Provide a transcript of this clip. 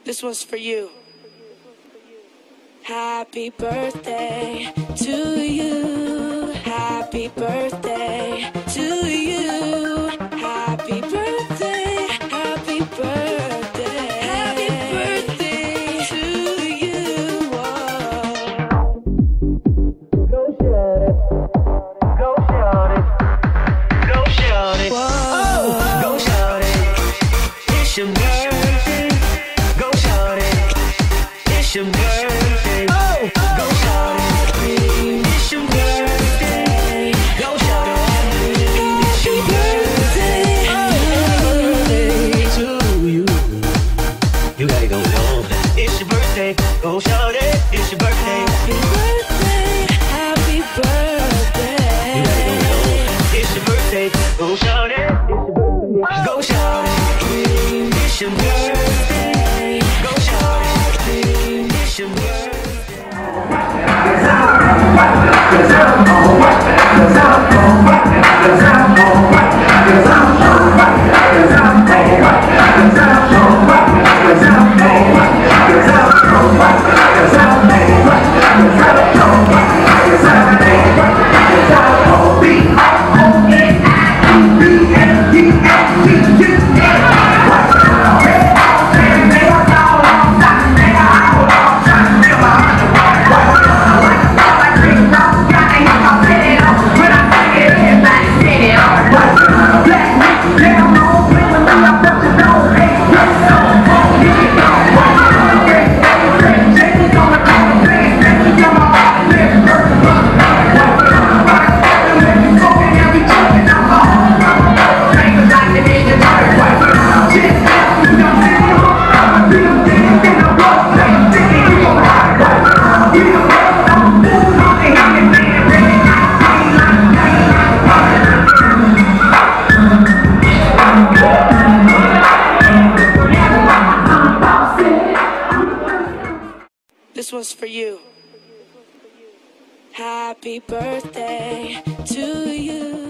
This one's for you. Happy birthday to you. Happy birthday to you. Happy birthday. Happy birthday. Happy birthday to you. Whoa. Go shout it. Go shout it. Go shout it. Whoa. Go shout it. It's your birthday. Go shout it. It's your birthday. Oh, go shout it. It's your birthday. Go shout it. It's your birthday. To you. You gotta go home. It's your birthday. Go shout it. It's your birthday. Happy birthday. Happy birthday. You gotta go home. It's your birthday. Go shout it. Go shout it. It's your birthday. Go shout it. It's your birthday. This one's for you. Happy birthday to you.